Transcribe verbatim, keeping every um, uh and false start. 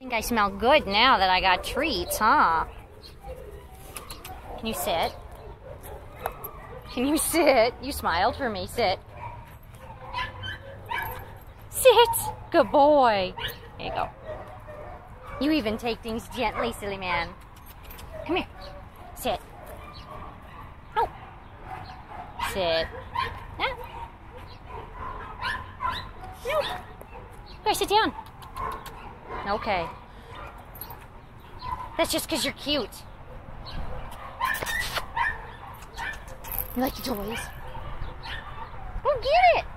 I think I smell good now that I got treats, huh? Can you sit? Can you sit? You smiled for me. Sit. Sit. Good boy. There you go. You even take things gently, silly man. Come here. Sit. No. Sit. No. No. Go sit down. Okay. That's just because you're cute. You like the toys? Go get it.